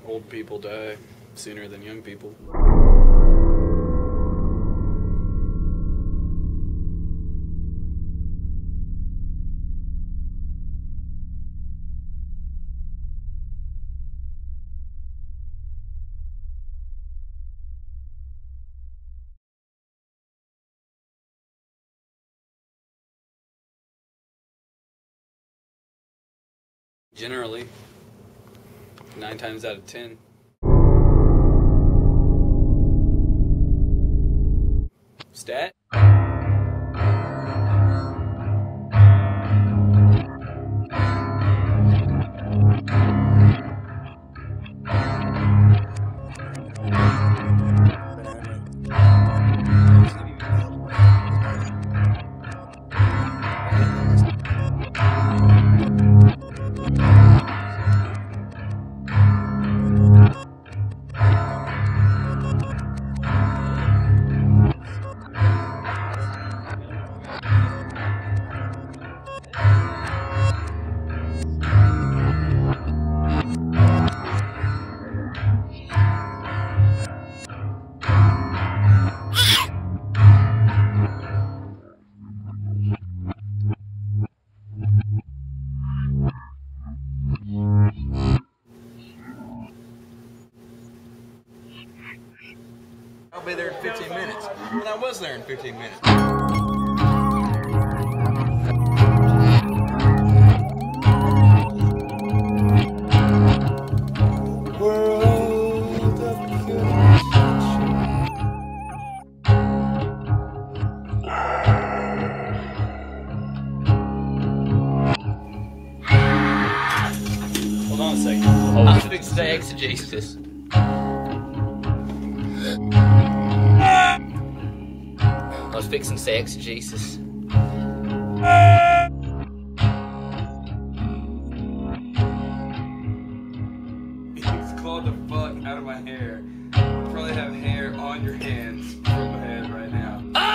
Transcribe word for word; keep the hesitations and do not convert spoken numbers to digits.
old people die sooner than young people. Generally, nine times out of ten. Stat? I'll be there in fifteen minutes. When I was there in fifteen minutes. Hold on a second. I fixed the exegesis. I was fixing to say exegesis. He's clawed the fuck out of my hair. You probably have hair on your hands from my head right now.